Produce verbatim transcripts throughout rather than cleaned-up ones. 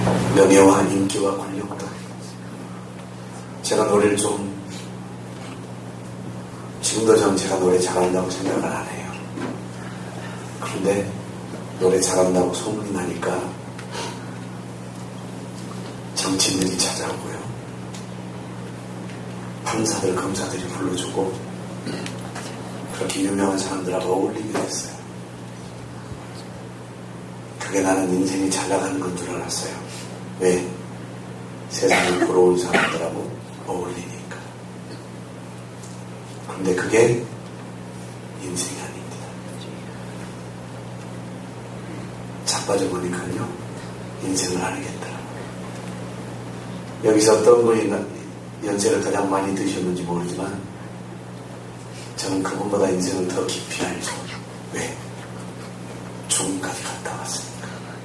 명예와 인기와 권력도. 제가 노래를 좀, 지금도 저는 제가 노래 잘한다고 생각을 안 해요. 그런데 노래 잘한다고 소문이 나니까 정치인들이 찾아오고요. 판사들, 검사들이 불러주고 그렇게 유명한 사람들하고 어울리게 됐어요. 그게 나는 인생이 잘 나가는 건 줄 알았어요. 왜? 세상을 보러 온 사람들하고 어울리니까. 그런데 그게 인생이 아닙니다. 자빠져 보니까요, 인생을 알겠더라고요. 여기서 어떤 분이 연세를 가장 많이 드셨는지 모르지만 저는 그분보다 인생을 더 깊이 알죠. 왜? 죽음까지 갔다 왔으니까.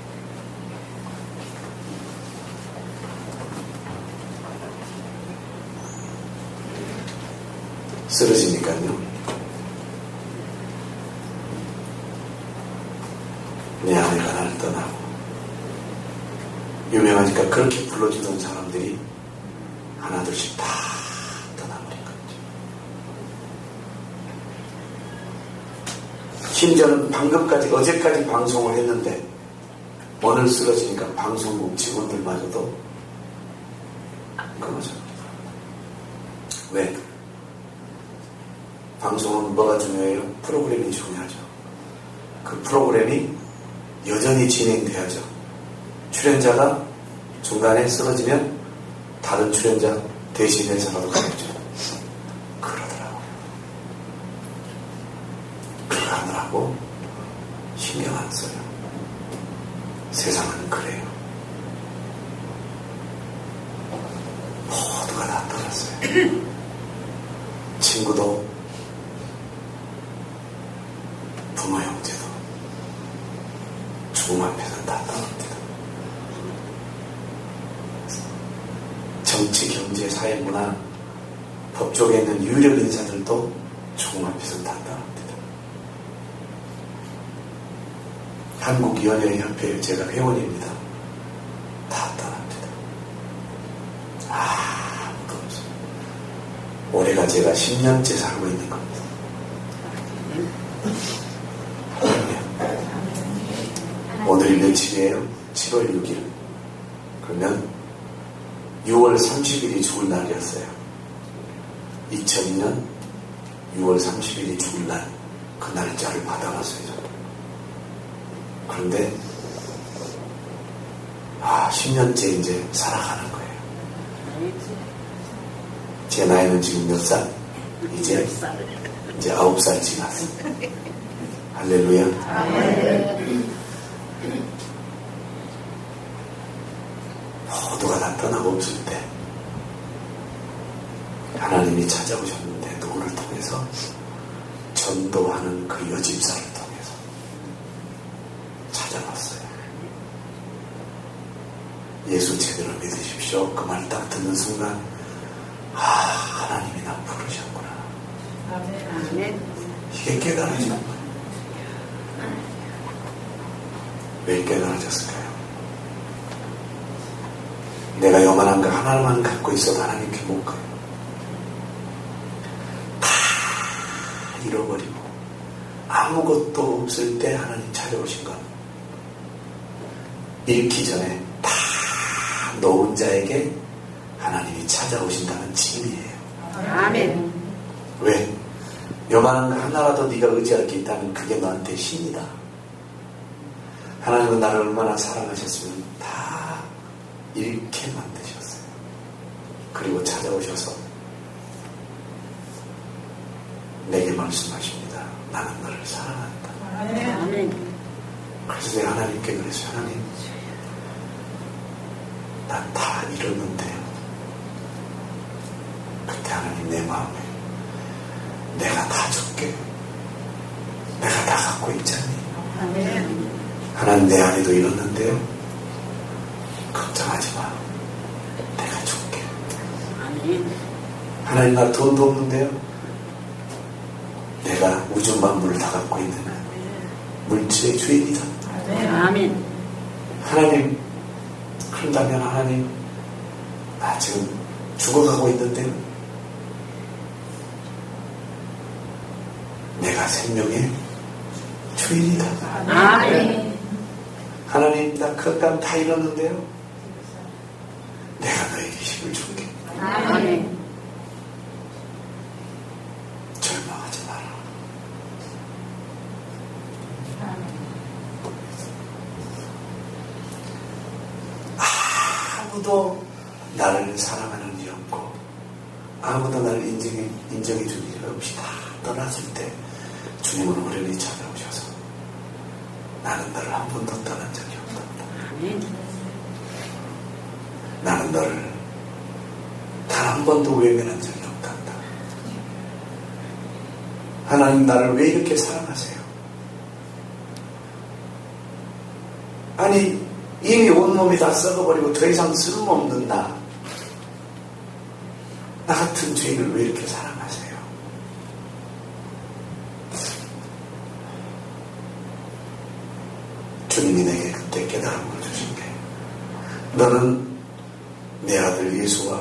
쓰러지니까요. 내 아내가 나를 떠나고 유명하니까 그렇게 불러주던 사람들이 하나둘씩 다 떠나버린 거죠. 심지어는 방금까지 어제까지 방송을 했는데 오늘 쓰러지니까 방송국 직원들마저도 끊어져요. 왜? 방송은 뭐가 중요해요? 프로그램이 중요하죠. 그 프로그램이 여전히 진행돼야죠. 출연자가 중간에 쓰러지면 다른 출연자 대신해서라도 가야죠. 그러더라고요. 그거 하느라고 신경 안 써요. 세상은 그래요. 모두가 다 떠났어요. 친구도 부모 형제도 죽음 앞에서 다 떠납니다. 정치, 경제, 사회, 문화, 법 쪽에 있는 유력 인사들도 죽음 앞에서 다 떠납니다. 한국연예협회 제가 회원입니다. 다 떠납니다. 아무도 없어요. 올해가 제가 십 년째 살고 있는 겁니다. 오늘이 며칠이에요? 칠월 육일. 그러면 유월 삼십일이 죽을 날이었어요. 이천이 년 유월 삼십일이 죽을 날, 그 날짜를 받아봤어요. 그런데 아, 십 년째 이제 살아가는 거예요. 제 나이는 지금 몇 살? 이제 이제 아홉 살 지났어. 할렐루야. 모두가 다 떠나고 없을 때 하나님이 찾아오셨는데 누구를 통해서? 전도하는 그 여집사를 통해서 찾아왔어요. 예수 제대로 믿으십시오. 그 말 딱 듣는 순간 아, 하나님이 나 부르셨구나. 아멘. 이게 깨달아지는 거예요. 왜 깨달아졌을까요? 내가 요만한 거 하나만 갖고 있어도 하나님께 못 가요. 다 잃어버리고 아무것도 없을 때 하나님 찾아오신 것. 잃기 전에 다 놓은 자에게 하나님이 찾아오신다는 징이에요. 아멘. 왜? 요만한 거 하나라도 네가 의지할 게 있다면 그게 너한테 신이다. 하나님은 나를 얼마나 사랑하셨으면 다 잃게 만드셨어요. 그리고 찾아오셔서 내게 말씀하십니다. 나는 너를 사랑한다. 아멘. 그래서 내가 하나님께 그랬어요. 하나님, 난 다 잃었는데요. 그때 하나님 내 마음에 내가 다 줄게. 내가 다 갖고 있잖니. 아멘. 하나님 내 아내도 잃었는데요. 걱정하지 마. 내가 줄게. 아멘. 하나님 나 돈도 없는데요. 내가 우주 만물을 다 갖고 있는 물질의 주인이다. 아멘. 하나님 그런다면 하나님, 나 지금 죽어가고 있는데 내가 생명의 주인이다. 아멘. 하나님, 나 그 땅 다 잃었는데요, 내가 너에게 힘을 줄게. 아멘. 절망하지 마라. 아무도 나를 사랑하는 일 없고 아무도 나를 인정해, 인정해 줄 일 없이 다 떠났을 때 주님은 우리를 찾아오셔서 나는 너를 한 번도 떠난 적이 없다. 아멘. 나는 너를 단 한 번도 외면한 적이 없다. 하나님, 나를 왜 이렇게 사랑하세요? 아니, 이미 온몸이 다 썩어버리고 더 이상 쓸모없는 나, 나 같은 죄인을 왜 이렇게 사랑하세요? 주님이 내게 그때 깨달음을 주신 게, 너는 내 아들 예수와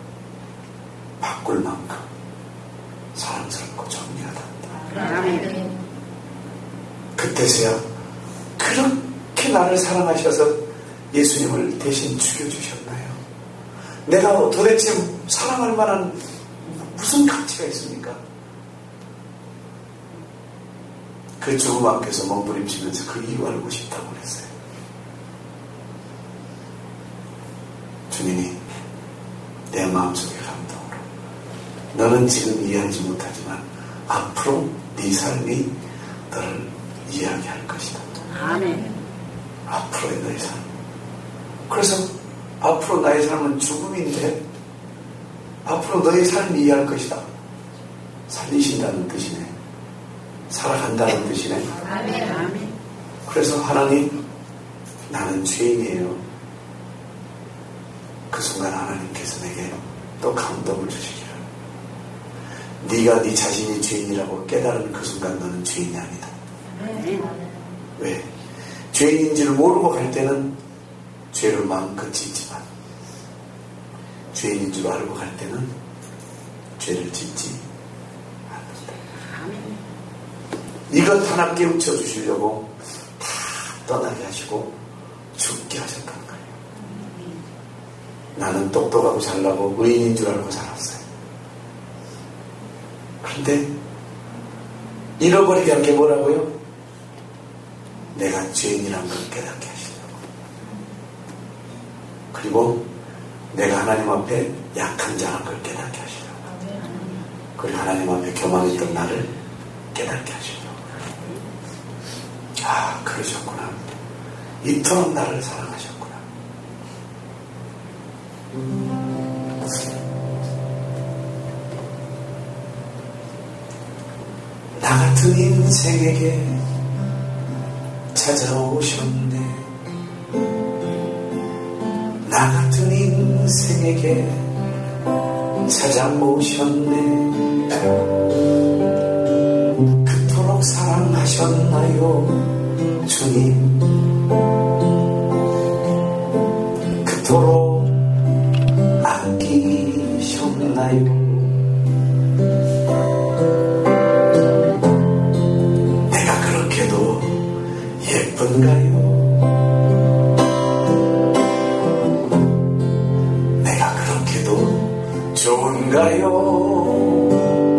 바꿀 만큼 사랑스럽고 정리하다. 아멘. 그때서야 그렇게 나를 사랑하셔서 예수님을 대신 죽여주셨나요? 내가 도대체 사랑할 만한 무슨 가치가 있습니까? 그 죽음 앞에서 몸부림치면서 그 이유 알고 싶다고 그랬어요. 주님이 내 마음속에 감동으로, 너는 지금 이해하지 못하지만 앞으로 네 삶이 너를 이야기할 것이다. 아멘. 앞으로의 너의 삶. 그래서 앞으로 나의 삶은 죽음인데 앞으로 너의 삶이 이해할 것이다. 살리신다는 뜻이네. 살아간다는 뜻이네. 아멘. 아멘. 그래서 하나님, 나는 죄인이에요. 그 순간 하나님께서 내게 또 감동을 주시기를, 네가 네 자신이 죄인이라고 깨달은 그 순간 너는 죄인이 아니다. 아멘. 왜? 죄인인지를 모르고 갈 때는 죄를 마음껏 짓지만 죄인인 줄 알고 갈 때는 죄를 짓지 않는다. 아멘. 이것 하나 깨우쳐 주시려고 다 떠나게 하시고 죽게 하셨단 말이에요. 나는 똑똑하고 잘나고 의인인 줄 알고 살았어요. 그런데 잃어버리게 한 게 뭐라고요? 내가 죄인이란 걸 깨닫게 하시려고. 그리고 내가 하나님 앞에 약한 자란 걸 깨닫게 하시려고. 그리고 하나님 앞에 교만했던 나를 깨닫게 하시려고. 아, 그러셨구나. 이토록 나를 사랑하셨구나. 나 같은 인생에게 찾아오셨네. 나 같은 인생에게 찾아오셨네. 그토록 사랑하셨나요, 주님? 그토록 아끼셨나요? 내가 그렇게도 예쁜가요? 내가 그렇게도 좋은가요?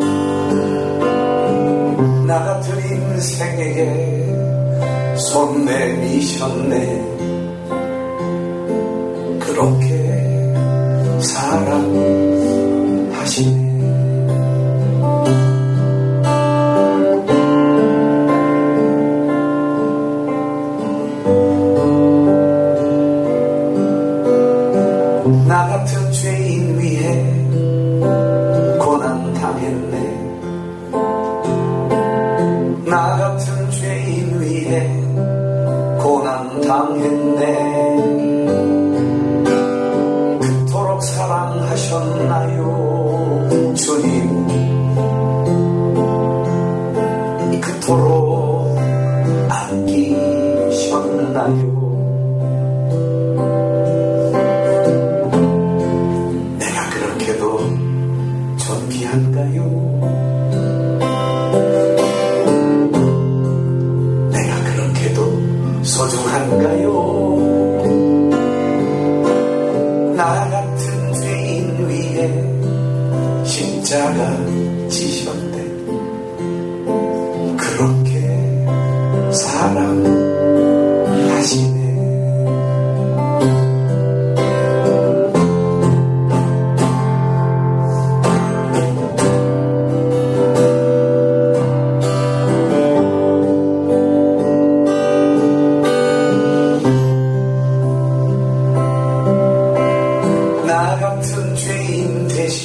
나 같은 인생에게 손 내미셨네. 그렇게 사랑하시네. 나 같은 죄인 위해 고난 당했네. 나 같은 죄인 위해 고난 당했네. 그토록 사랑하셨나요, 주님? 그토록 아끼셨나요?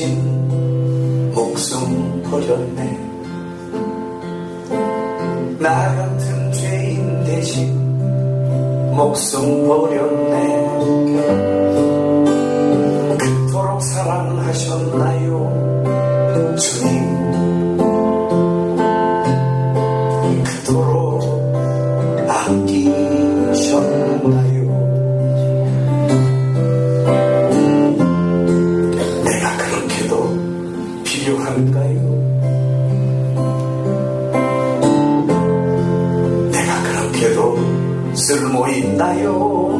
대신 목숨 버렸네. 나 같은 죄인 대신 목숨 버렸네. 그토록 사랑하셨나요 주님. 그토록 아끼셨나요. 내가 그렇게도 필요한가요. 내가 그렇게도 쓸모있나요.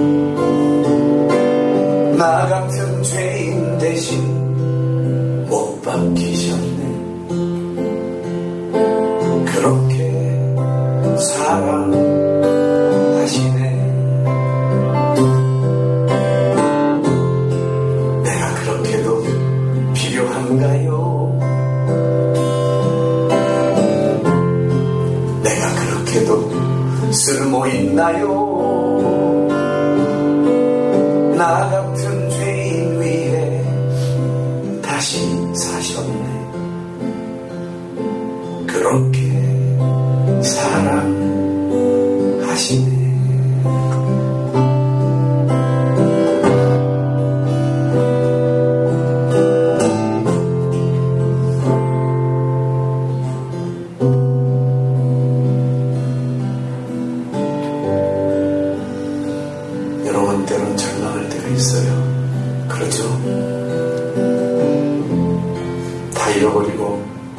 나 같은 죄인 대신 못 박히셨네. 그렇게 사랑하시네. 내가 그렇게도 필요한가요. 내가 그렇게도 쓸모있나요. 나 같은 죄인 위해 다시 사셨네. 그렇게 사랑하시네. 여러분 때론 절망할 때가 있어요. 그렇죠? 다 잃어버리고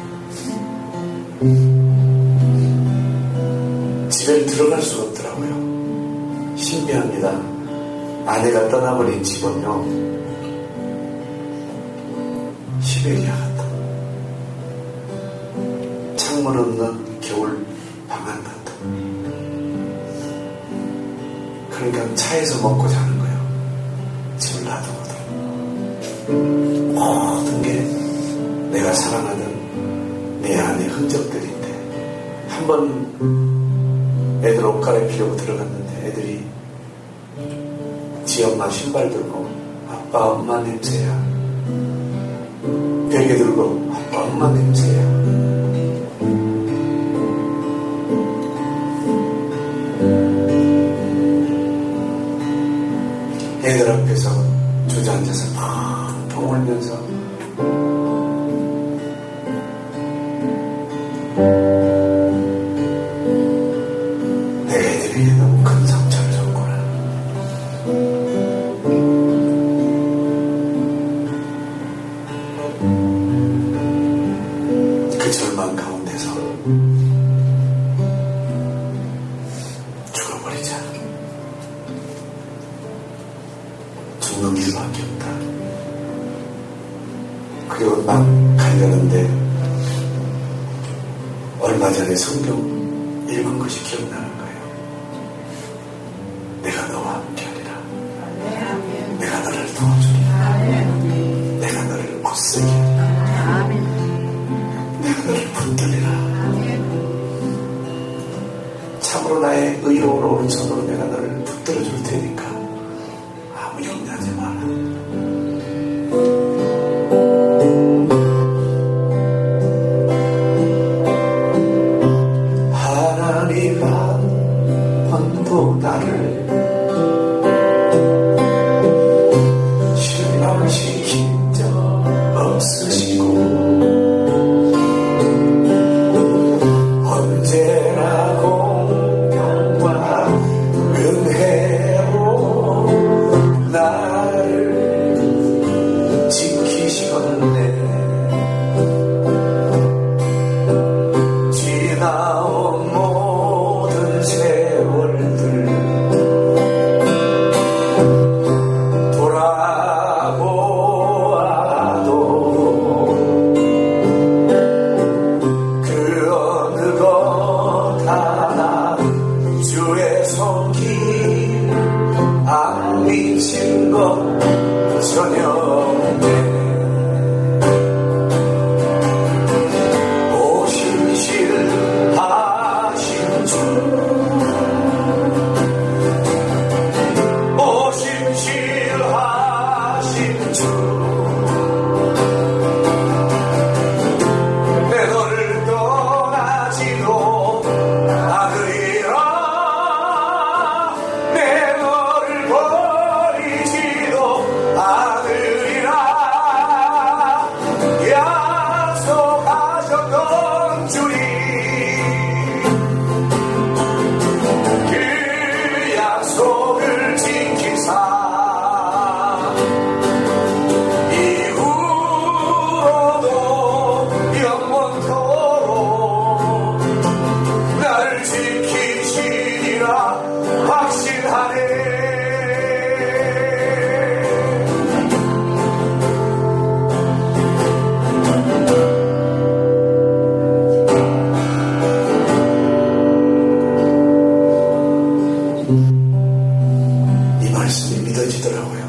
집에 들어갈 수가 없더라고요. 신비합니다. 아내가 떠나버린 집은요, 시베리아 같다. 창문 없는 겨울 방안 같다. 그러니까 차에서 먹고 자는 거예요. 집을 놔두고도. 모든 게 내가 사랑하는 내 안의 흔적들인데, 한번 애들 옷 갈아입히려고 들어갔는데 애들이 지 엄마 신발 들고 아빠 엄마 냄새야, 베개 들고 아빠 엄마 냄새야. 애들 앞에서 주저앉아서 펑펑 울면서 내 애들에게 너무 큰 상처를 줬구나. 그 절망 가운데서 죽어버리자. 죽는 길밖에 없다. 그리고 막 가려는데 얼마 전에 성경 읽은 것이 기억나는 거예요. 내가 너와 함께하리라. 내가 너를 도와주리라. 내가 너를 굳세게 하리라. 내가 너를 붙들리라. 참으로 나의 의로운 오른손으로 내가 너를 붙들어 줄 테니까 아무 염려하지 마라. 하나님 한 번도 나를 실망시킨 적 없으시고 언제나 공평과 은혜로 나를 지키셨네. 지나온 모든 세월들 돌아보아도 그 어느 것 하나 주의 손길 안 미친 것 전혀 없네. 오심실하신 주, 오심실하신 주, 말씀이 믿어지더라고요.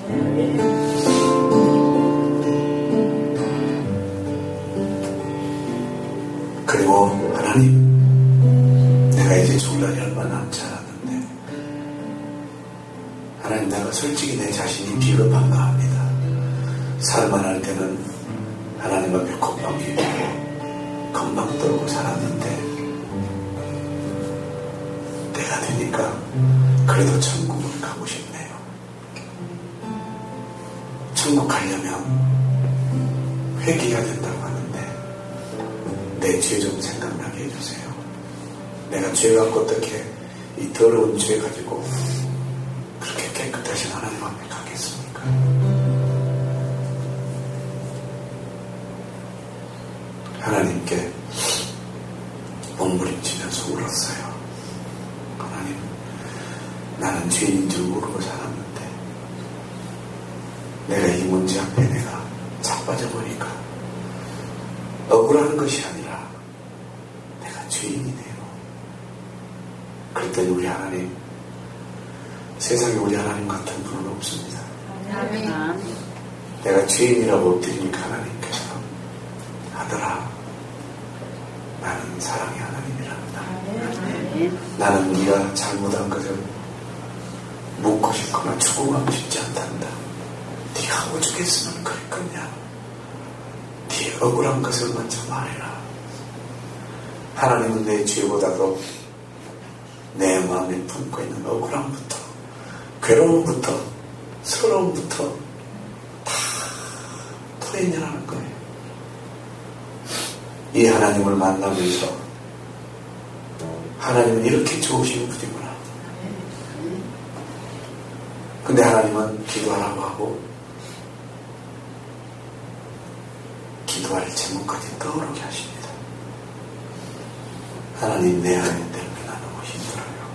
그리고 하나님, 내가 이제 죽을 날이 얼마 남지 않았는데 하나님, 내가 솔직히 내 자신이 비겁한가 합니다. 살만할 때는 하나님 앞에 건방 비우고 건방 떨고 살았는데 때가 되니까 그래도 천국을 가고 싶네요. 천국 가려면 회개해야 된다고 하는데 내 죄 좀 생각나게 해주세요. 내가 죄 갖고 어떻게 이 더러운 죄 가지고 그렇게 깨끗하신 하나님 앞에 가겠습니까? 하나님께 몸부림치면서 울었어요. 하나님, 나는 죄인인 줄 모르고 살았는데 내가 이 문제 앞에 내가 자빠져 보니까 억울한 것이 아니라 내가 죄인이네요. 그랬더니 우리 하나님, 세상에 우리 하나님 같은 분은 없습니다. 아멘. 내가 죄인이라고 엎드리니까 하나님께서 아들아, 나는 사랑의 하나님이란다. 아멘. 나는 네가 잘못한 것을 묻고 싶거나 추궁하고 싶지 않단다. 네가 오죽했으면 그랬겠냐. 네 억울한 것을 먼저 말해라. 하나님은 내 죄보다도 내 마음에 품고 있는 억울함부터, 괴로움부터, 서러움부터 다 토해내라는 거예요. 이 하나님을 만나면서 하나님은 이렇게 좋으신 분이구나. 근데 하나님은 기도하라고 하고 기도할 제목까지 떠오르게 하십니다. 하나님, 내 안에 때문에 나 너무 힘들어요.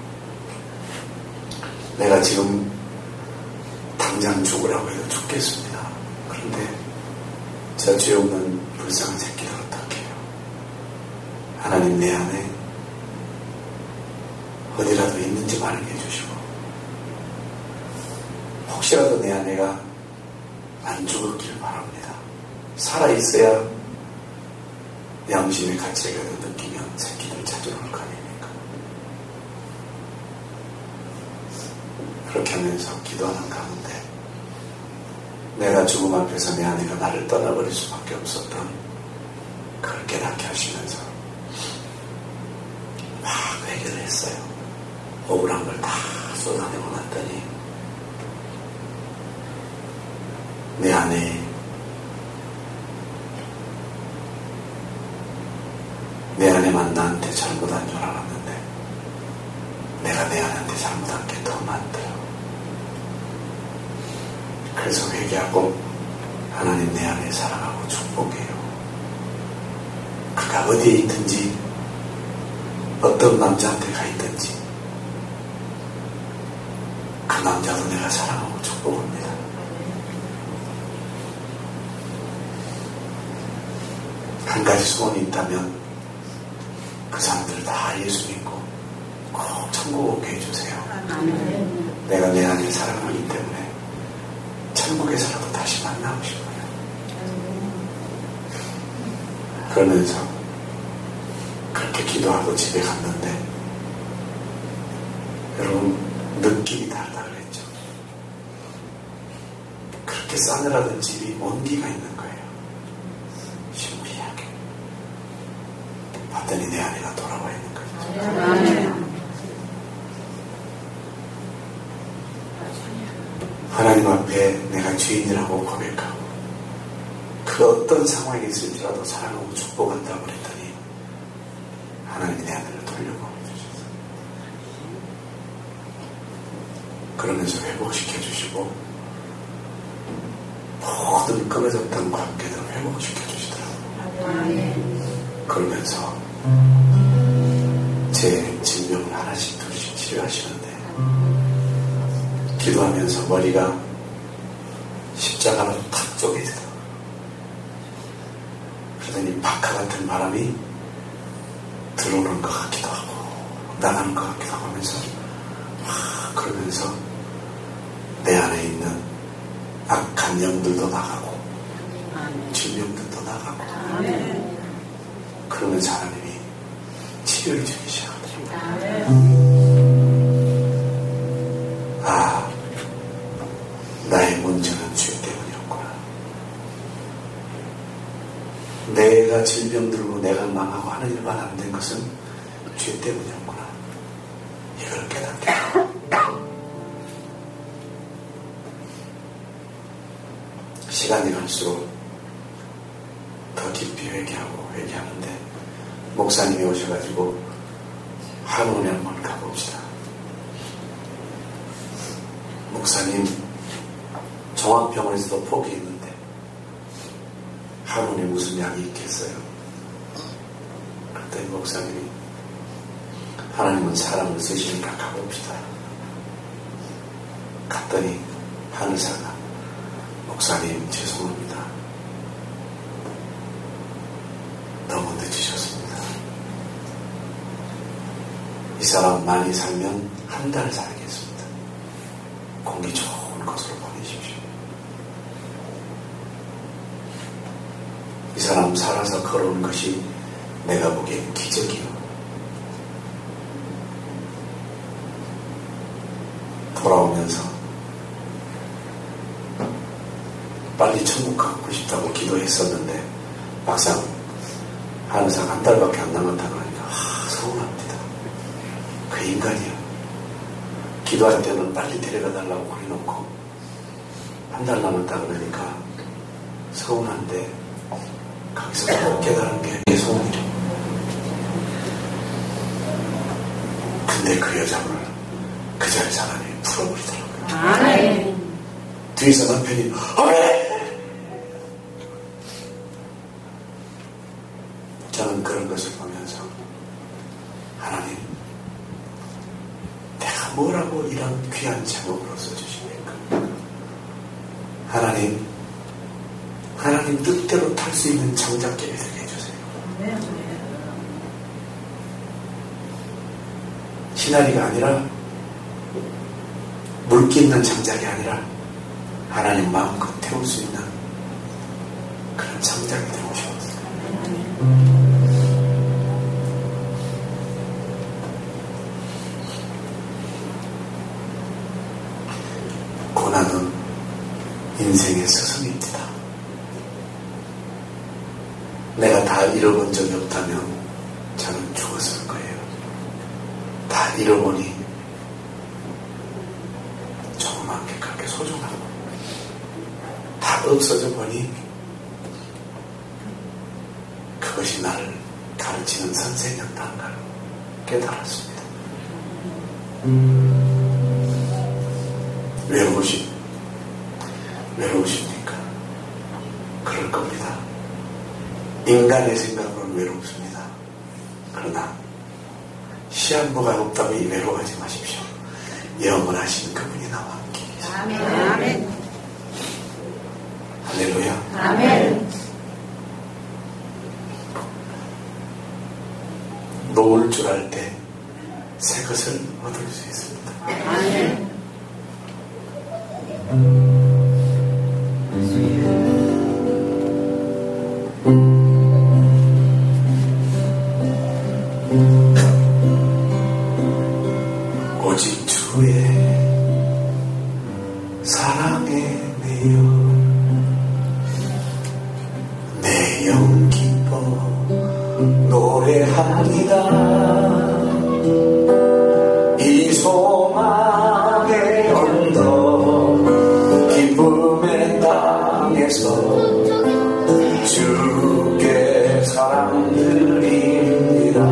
내가 지금 당장 죽으라고 해도 죽겠습니다. 그런데 저 죄 없는 불쌍한 새끼들 어떻게 해요? 하나님, 내 안에 어디라도 있는지 말하게 해주시고 혹시라도 내 아내가 안 죽었길 바랍니다. 살아있어야 양심의 가치라도 느끼면 새끼들 찾으러 올 거 아닙니까? 그렇게 하면서 기도하는 가운데 내가 죽음 앞에서 내 아내가 나를 떠나버릴 수밖에 없었던 그걸 깨닫게 하시면서 막 회개를 했어요. 억울한 걸 다 쏟아내고 났더니 내 아내, 내 아내만 나한테 잘못한 줄 알았는데 내가 내 아내한테 잘못한 게 더 많대요. 그래서 회개하고 하나님, 내 아내 사랑하고 축복해요. 그가 어디에 있든지 어떤 남자한테 가 있든지 그 남자도 내가 사랑하고 축복합니다. 한 가지 소원이 있다면 그 사람들 다 예수 믿고 꼭 천국 오게 해주세요. 아멘. 내가 내 아내를 사랑하기 때문에 천국에서라도 다시 만나고 싶어요. 그러면서 그렇게 기도하고 집에 갔는데 여러분, 느낌이 다르다 그랬죠. 그렇게 싸늘하던 집이 온기가 있는 거예요. 신기하게. 봤더니 내 아내가 돌아와 있는 거예요. 아멘. 하나님 앞에 내가 죄인이라고 고백하고 그 어떤 상황이 있을지라도 사랑하고 축복한다고 그랬더니 하나님이 내 아내를 돌려보게 해주셨어요. 그러면서 회복시켜 주시고 모든 끊어졌던 관계들을 회복시켜 주시더라고요. 아멘. 그러면서 제 질병을 하나씩 둘씩 치료하시는데 기도하면서 머리가 십자가로 탁 쪼개지더라고요. 그러더니 박하 같은 바람이 들어오는 것 같기도 하고 나가는 것 같기도 하고 하면서 막 그러면서 단령들도 나가고 아멘. 질병들도 나가고 아멘. 그러면서 하나님이 치료를 주기 시작합니다. 아, 나의 문제는 죄 때문이었구나. 내가 질병 들고 내가 망하고 하는 일만 안 된 것은 죄 때문이었구나. 이걸 깨닫게 됩니다. 시간이 갈수록 더 깊이 회개하고 회개하는데 목사님이 오셔가지고 한원에 한번 가봅시다. 목사님 종합병원에서도 포기했는데 한원에 무슨 약이 있겠어요? 그랬더니 목사님이 하나님은 사람을 쓰시니까 가봅시다. 갔더니 한의사가 목사님 죄송합니다. 너무 늦으셨습니다. 이 사람 많이 살면 한 달 살겠습니다. 공기 좋은 곳으로 보내십시오. 이 사람 살아서 걸어온 것이 내가 보기엔 기적이요. 돌아오면서 빨리 천국 가고 싶다고 기도했었는데 막상 한의사가 한 달밖에 안 남았다고 하니까 아, 서운합니다. 그 인간이야. 기도할 때는 빨리 데려가 달라고 해놓고 한 달 남았다 그러니까 서운한데 거기서 깨달은 게 내 소원이래. 근데 그 여자를 그 자리에서 하나님이 풀어버리더라고요. 아멘. 뒤에서 남편이 아멘! 저는 그런 것을 보면서 하나님, 내가 뭐라고 이런 귀한 제목으로 써주십니까? 하나님, 하나님 뜻대로 탈 수 있는 장작개비 되게 해주세요. 시나리가 아니라 물기 있는 장작이 아니라 하나님 마음껏 태울 수 있는 그런 장작이 되고 싶었어요. 고난은 인생의 스승입니다. 내가 다 잃어본 적이 없다면 저는 죽었을 거예요. 다 잃어보니 조그만 게 그렇게 소중하고 다 없어져 보니 그것이 나를 가르치는 선생이었다는 걸 깨달았습니다. 외로우십, 외로우십니까? 그럴 겁니다. 인간의 생각으로는 외롭습니다. 그러나 시한부가 없다고 외로워하지 마십시오. 영원하신 그분이 나와 함께 계십니다. 아멘. 아멘. 할렐루야. 아멘. 놓을 줄 알 때 새 것을 얻을 수 있습니다. 아멘. 오직 주의 사랑에 내어 내 영 기뻐 노래합니다. 이 소망의 언덕 기쁨의 땅에서 주께 사랑 드립니다.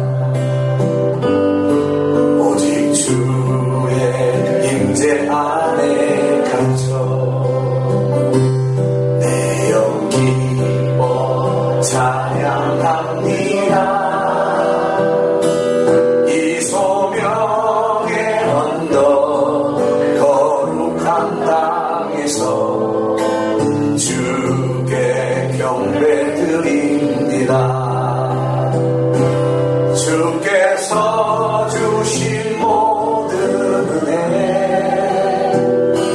오직 주의 임재 안에 갇혀 내 영 기뻐 찬양합니다. 이 소명의 언덕 거룩한 땅에서 주께 경배드립니다. 주께서 주신 모든 은혜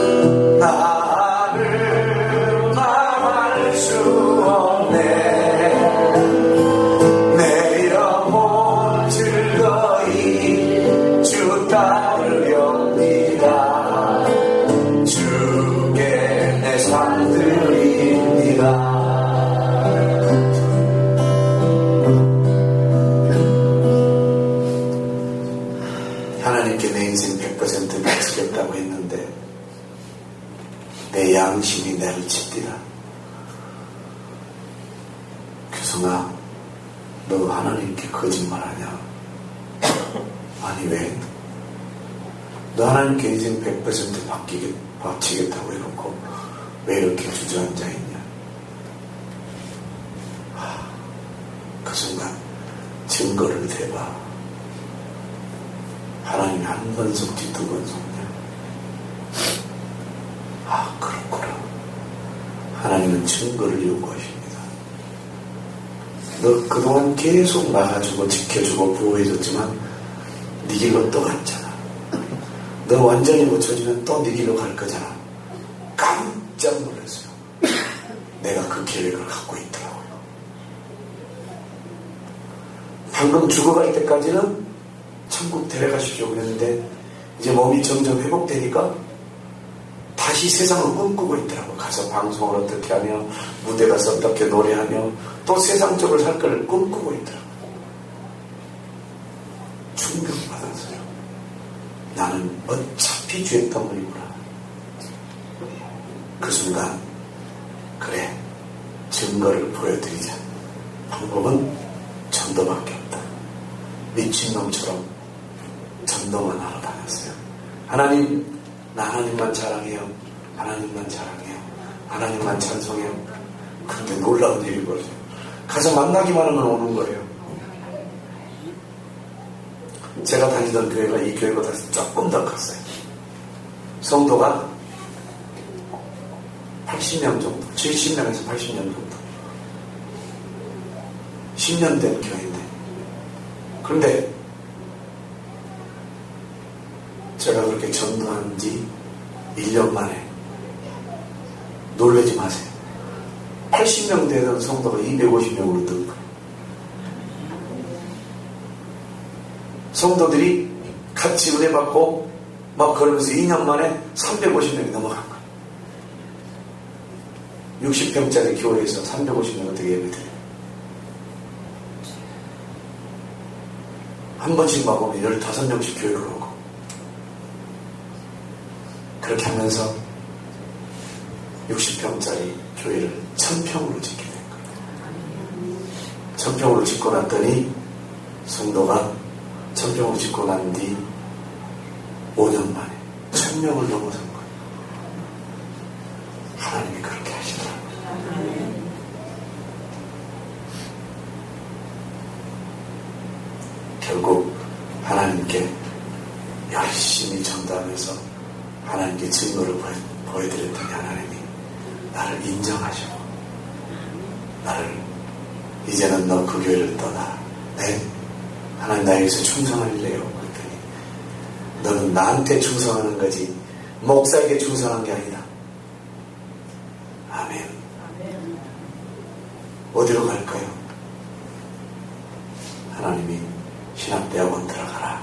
내 양심이 내를 칩디다. 규성아, 너 하나님께 거짓말하냐? 아니 왜? 너 하나님께 인생 백 퍼센트 바뀌겠, 바치겠다고 해놓고 왜 이렇게 주저앉아 있냐? 아, 그 순간 증거를 대봐. 하나님이 한 번 속지 두 번 속냐? 아, 그렇구나. 하나님은 증거를 요구하십니다. 너 그동안 계속 막아주고 지켜주고 보호해줬지만 네 길로 또 갔잖아. 너 완전히 고쳐지면 또 네 길로 갈 거잖아. 깜짝 놀랐어요. 내가 그 계획을 갖고 있더라고요. 방금 죽어갈 때까지는 천국 데려가십시오 그랬는데 이제 몸이 점점 회복되니까 다시 세상을 꿈꾸고 있더라고. 가서 방송을 어떻게 하며 무대 가서 어떻게 노래하며 또 세상적으로 살 걸 꿈꾸고 있더라고. 충격받았어요. 나는 어차피 죄 때문이구나. 그 순간 그래, 증거를 보여드리자. 방법은 전도밖에 없다. 미친놈처럼 전도만 하러 다녔어요. 하나님, 나 하나님만 자랑해요. 하나님만 자랑해요. 하나님만 찬송해요. 근데 놀라운 일이 벌어져요. 가서 만나기만 하면 오는 거예요. 제가 다니던 교회가 이 교회보다 조금 더 컸어요. 성도가 팔십 명 정도, 칠십 명에서 팔십 명 정도. 십 년 된 교회인데. 그런데 제가 그렇게 전도한 지 일 년 만에 놀라지 마세요. 팔십 명 되던 성도가 이백오십 명으로 뜬 거예요. 성도들이 같이 은혜 받고 막 그러면서 이 년 만에 삼백오십 명이 넘어간 거예요. 육십 평짜리 교회에서 삼백오십 명 어떻게 예배드려요? 한 번씩 막 오면 열다섯 명씩 교회를 오고 그렇게 하면서 육십 평짜리 교회를 천 평으로 짓게 된 거예요. 천 평으로 짓고 났더니 성도가 천 평으로 짓고 난 뒤 오 년 만에 천 명을 넘어선 거예요. 하나님이 그렇게 하시더라고요. 결국 하나님께 열심히 전도하면서 하나님께 증거를 보여드렸더니 하나님이 나를 인정하시고 나를 이제는 너 그 교회를 떠나. 네? 하나님 나에게서 충성할래요. 그랬더니 너는 나한테 충성하는 거지 목사에게 충성한 게 아니다. 아멘. 어디로 갈까요? 하나님이 신학대학원 들어가라.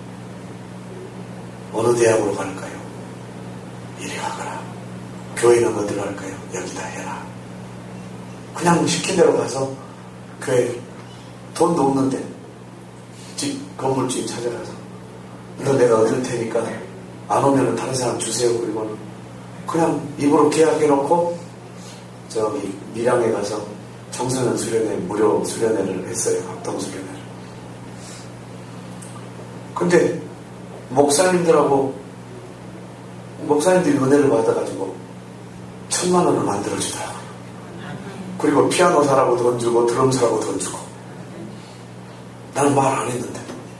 어느 대학으로 갈까요? 이리 가거라. 교회는 어디로 갈까요? 여기다 해라. 그냥 시킨 대로 가서 교회 돈도 없는데 집 건물주인 찾아가서 너 내가 얻을 테니까 안 오면 다른 사람 주세요. 그리고는 그냥 입으로 계약해놓고 저기 밀양에 가서 청소년 수련회 무료 수련회를 했어요. 합동 수련회를. 근데 목사님들하고 목사님들이 은혜를 받아가지고 천만 원을 만들어주더라고요. 그리고 피아노 사라고 돈 주고 드럼 사라고 돈 주고. 나는 말 안 했는데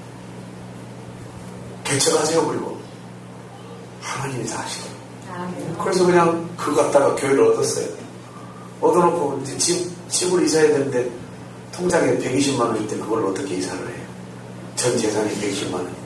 개척하세요. 그리고 하나님이 다 하시더라고요. 그래서 그냥 그거 갖다가 교회를 얻었어요. 얻어놓고 이제 집, 집을 이사해야 되는데 통장에 백이십만 원일 때 그걸 어떻게 이사를 해요? 전 재산이 백이십만 원인데.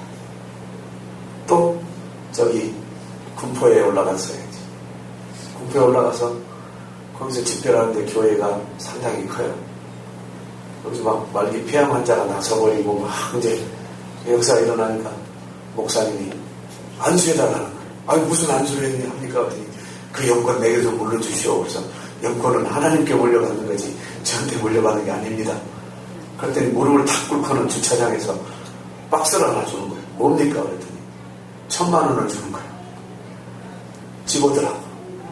또 저기 군포에 올라갔어요. 군포에 올라가서 거기서 집회하는데 교회가 상당히 커요. 거기서 막 말기 폐암 환자가 나서버리고 막 이제 역사가 일어나니까 목사님이 안수해달라는 거예요. 아니 무슨 안수를 했니 합니까? 그 영권 내게 좀 물려주시오. 그래서 영권은 하나님께 물려받는 거지 저한테 물려받는 게 아닙니다. 그랬더니 무릎을 탁 꿇고는 주차장에서 박스를 하나 주는 거예요. 뭡니까? 그랬더니 천만 원을 주는 거예요. 집 오더라고.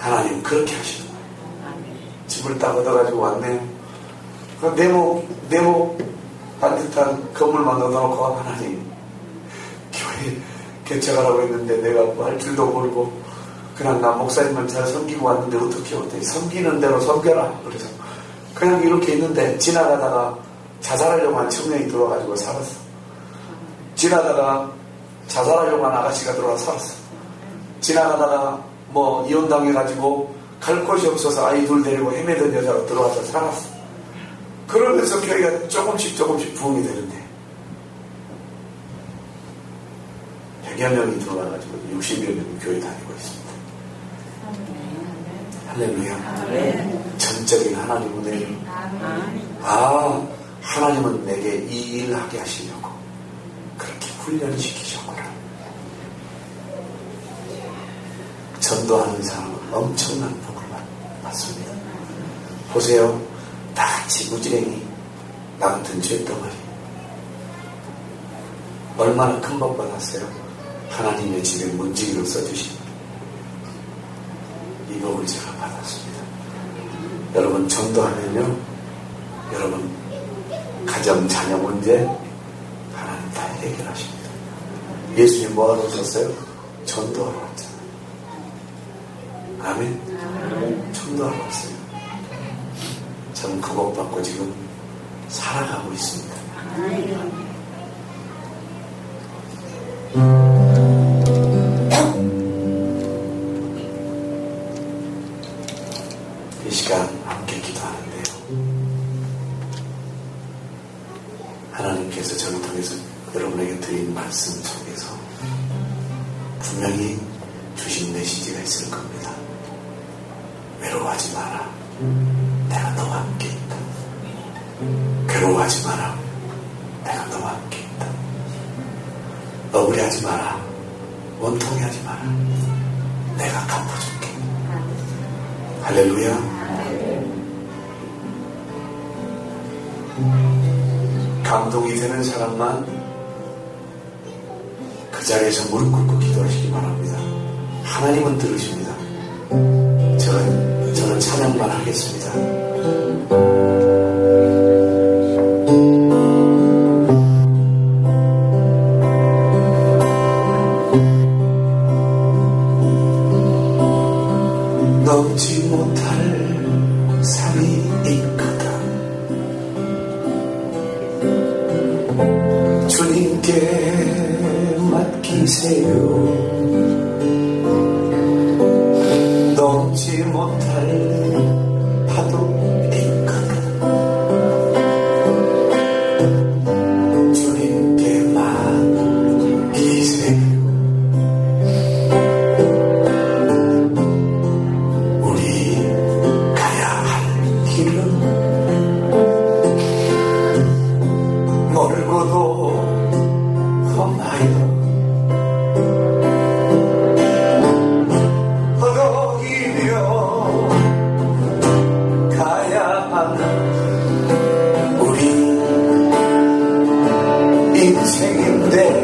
하나님 그렇게 하시는 거예요. 집을 딱 얻어가지고 왔네요. 그 네모, 네모 반듯한 건물만 얻어놓고 하나님 교회 개척하라고 했는데 내가 뭐 할 줄도 모르고 그냥 나 목사님만 잘 섬기고 왔는데 어떻게 어때? 섬기는 대로 섬겨라. 그래서 그냥 이렇게 있는데 지나가다가 자살하려고 한 청년이 들어와가지고 살았어. 지나다가 자살하려고 한 아가씨가 들어와 살았어. 지나가다가 뭐 이혼당해가지고 갈 곳이 없어서 아이 둘 데리고 헤매던 여자가 들어와서 살았어. 그러면서 교회가 조금씩 조금씩 부흥이 되는데 백여 명이 들어와가지고 육십여 명이 교회 다니고 있습니다. 할렐루야. 전적인 하나님 은혜를. 아, 하나님은 내게 이 일을 하게 하시려고 그렇게 훈련시키셨구나. 전도하는 사람은 엄청난 복을 받습니다. 보세요. 다 같이 무지랭이 나 같은 죄덩어리 얼마나 큰 복 받았어요. 하나님의 집에 문지기로 써주신 이 복을 제가 받았습니다. 여러분 전도하면요, 여러분 가정 자녀 문제 하나님 다 해결하십니다. 예수님 뭐하러 오셨어요? 전도하러 왔잖아요. 아멘. 아멘. 전도하러 왔어요. 저는 그 복 받고 지금 살아가고 있습니다. 아멘. 이 시간 함께 기도하는데요, 하나님께서 저를 통해서 여러분에게 드린 말씀 속에서 분명히 주신 메시지가 있을 겁니다. 외로워하지 마라. 내가 너와 함께 있다. 괴로워하지 마라. 내가 너와 함께 있다. 억울해하지 마라. 원통해하지 마라. 내가 갚아줄게. 할렐루야. 감동이 되는 사람만 그 자리에서 무릎 꿇고 기도하시기 바랍니다. 하나님은 들으십니다. 저는, 저는 찬양만 하겠습니다. 넘지 못할 삶이 있거든. 주님께 맡기세요. 넘지 못할 파도 있거든. 주님께 맡기세요. 우리 가야 할 길은 멀고도 험하여 인생인데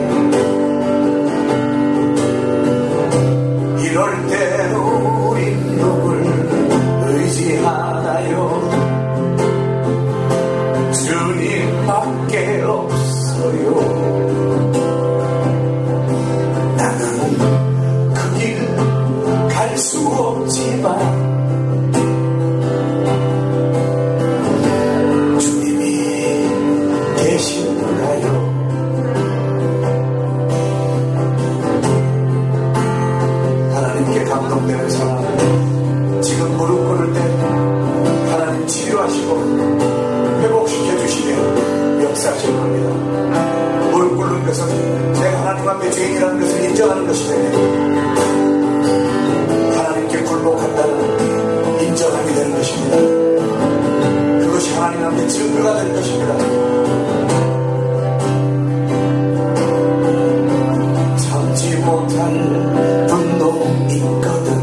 이럴 때로 우리 누굴 의지하나요? 주님밖에 없어요. 나는 그 길 갈 수 없지만 하나님께 감동되는 사람, 지금 무릎 꿇을 때 하나님 치료하시고 회복시켜 주시며 역사하실 겁니다. 무릎 꿇는 것은 내가 하나님 앞에 죄인이라는 것을 인정하는 것이 되며 하나님께 굴복한다는 인정하게 되는 것입니다. 그것이 하나님 앞에 증거가 될 것입니다. 참지 못할 분노 있거든.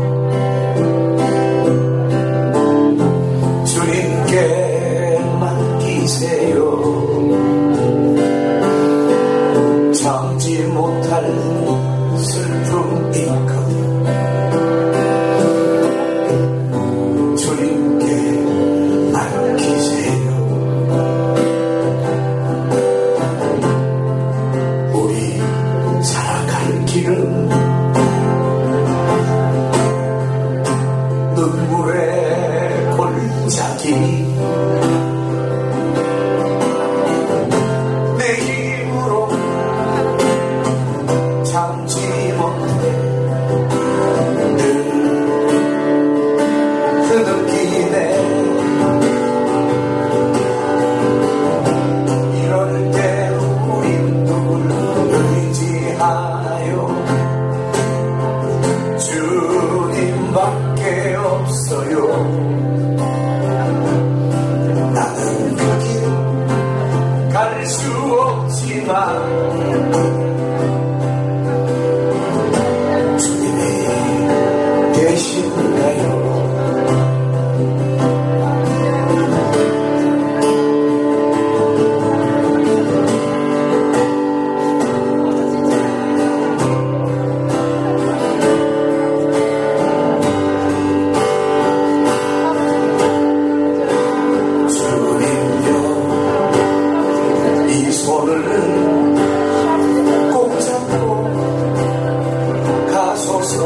주님께 맡기세요. 참지 못할 슬픔 있거든.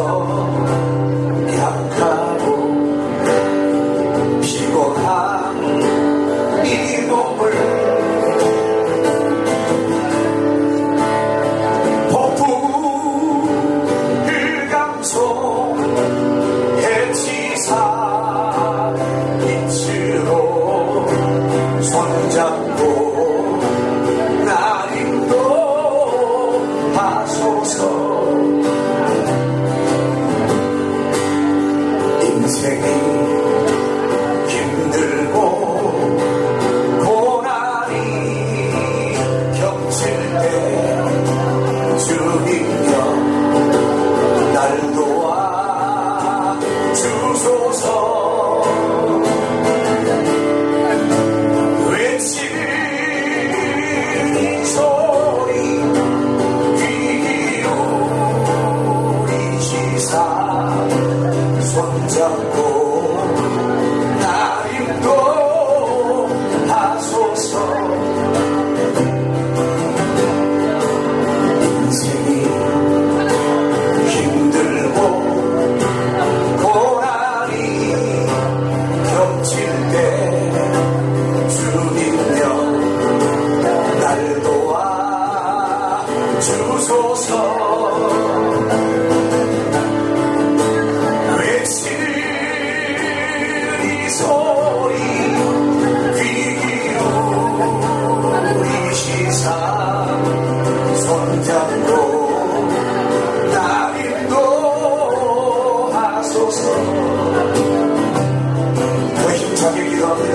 약하고 피곤한 이 몸을 폭풍을 감속해 치사 빛으로 손잡고 날 인도하소서. 인생이 힘들고 고난이 겹칠 때 주님여 날 도와 주소서. 외치는 이 소리 귀 기울이시사 손잡고 날 인도하소서. 인생이 힘들고 고난이 겹칠 때 주님여 날 도와 주소서. 외치는 이 소리 귀 기울이시사 손잡고 날 인도하소서. 더 힘차게 기도합니다.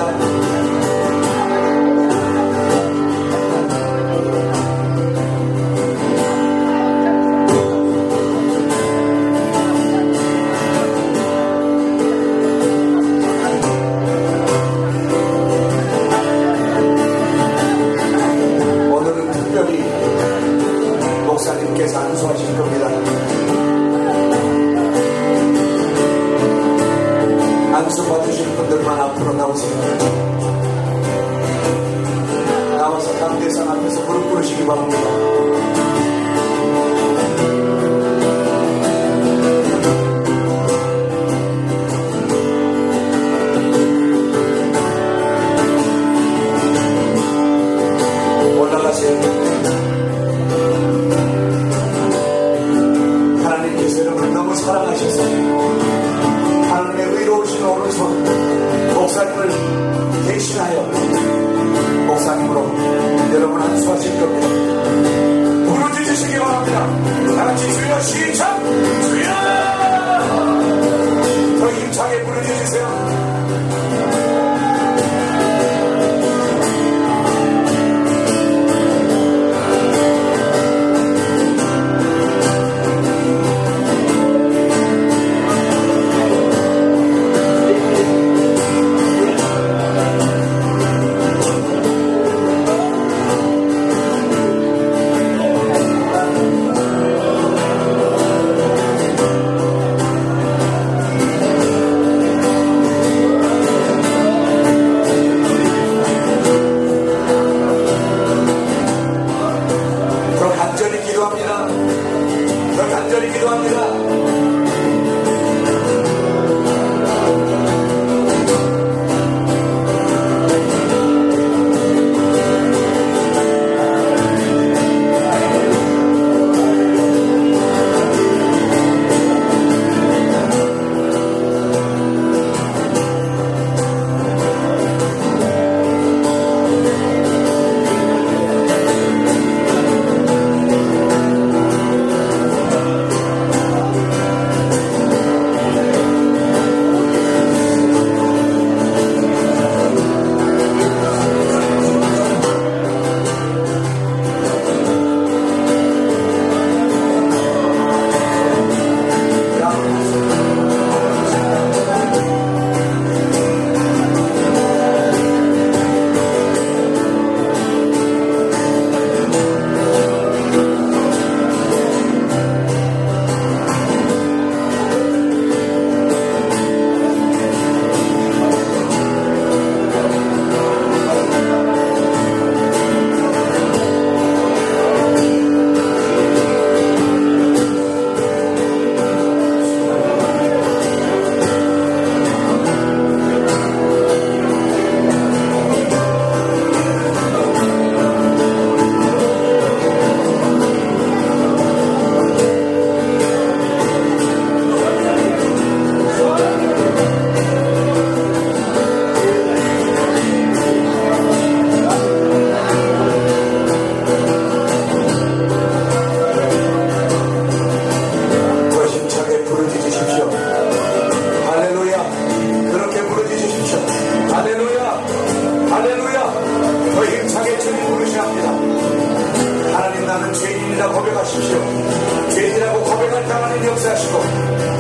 오늘은 특별히 목사님께서 안수하실 겁니다. 안수 받으실 분들만 앞으로 나오세요. 나와서 강대상 앞에서 무릎 꿇으시기 바랍니다. 올라가세요. 하나님께서 여러분을 너무 사랑하셔서 하나님의 의로우신 오른손 목사님을 대신하여 목사님으로 여러분 안수하실 겁니다. 부르짖으시기 바랍니다. 다같이 주여 시작! 주여! 더 힘차게 부르짖으세요.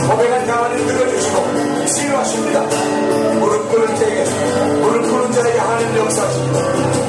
고백한 자만을 들어주시고 치유하십니다. 무릎 꿇은 자에게 무릎 꿇은 자에게 하나님 역사하십니다.